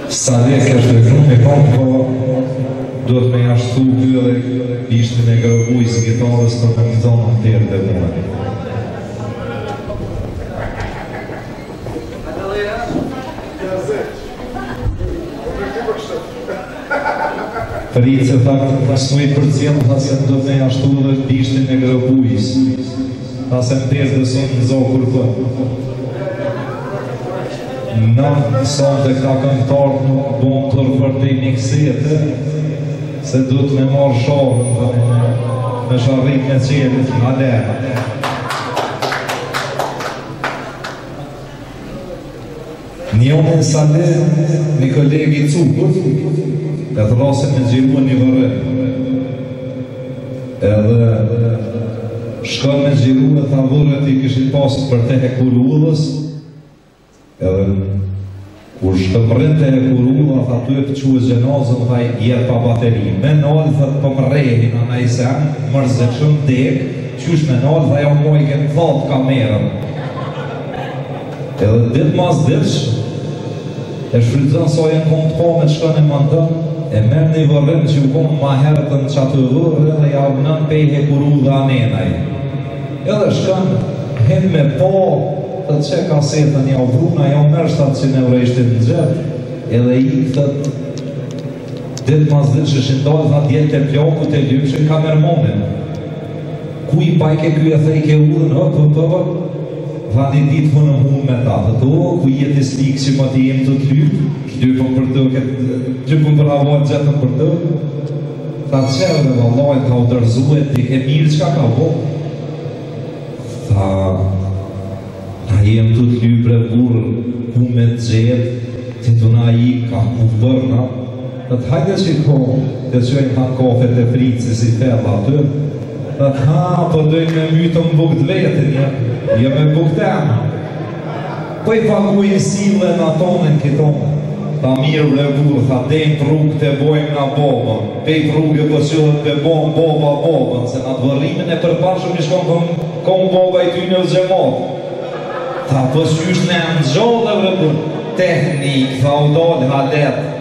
Sa dhe kjo është shumë e kam po do të me ashtu kjo dhe ishte me gërbuj së gitarës të të një zonë në tërë dhe mua. Fritë se faktë të snuj për cilë, ta se do të me ashtu dhe ishte me gërbuj ta se më tërë dhe sonë në zonë kur për. Në sonë dhe këta këngëtarë nuk bon të rëpër të i miksete, se du të me marrë shohën me sharrit me qelit në alena. Njone në sale, një kolegi cukët, e të rasin me gjiru një vërë. Edhe shkon me gjiru e ta vërët i këshin pasët për te hekurullës, edhe kur shkëmërën të hekurullë, tha tu e pëquë gjenazën, tha jetë pa bateri. Me nalë, tha të pëmrehin a najsen, mërzët shumë dek, qysh me nalë, tha ja moj këtë thatë kamerën. Edhe ditë mas ditësh, e shfrydzën sa jenë kom të po me shkën e mandën, e mërë një vërën që u kom ma herëtën që atë vërë, dhe ja vënën pej hekurullë anenaj. Edhe shkën, hen me po, të që kasetën ja u vruna, ja u mërë 700 euro ishte në gjepë, edhe i këtë ditë mas ditë që shindojë, tha djetë të pjoku të lypshin kamermonin. Ku i pajke kjo e thej ke udhën, tha një ditë më në mund me ta, thë ku i jeti slikë që më t'i jem të të lypë, lypën për avojnë gjetën për të, tha qërë dhe vallaj, tha u dërzuet, t'i ke mirë qka ka bo. Tha, ta jem të të lybre burë, ku me të gjetë, të të na i ka ku bërna, dhe të hajde që i ko, të qojnë ta kofet e fritë si fella atë, dhe të po dojnë me mytë më bukët vetën, ja me bukët temë. Po i paguj sile në atonin këtonë, ta mirë bre burë, tha dejnë të rrugë të bojmë nga bobën, pejt rrugë për qëllët të bojmë bobën, se në të vërrimin e përpashëm i shkonë kom boba i ty një zgjemotë. Tha, po s'qysh në në gjollë dhe vërë, teknik, tha u dollë halet,